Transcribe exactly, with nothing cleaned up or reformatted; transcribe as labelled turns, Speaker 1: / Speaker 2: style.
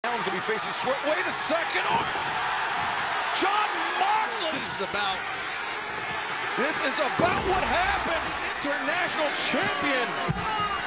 Speaker 1: Allen's gonna be facing Swerve. Wait a second. Oh. John Moxley.
Speaker 2: This is about.
Speaker 1: This is about what happened. International champion.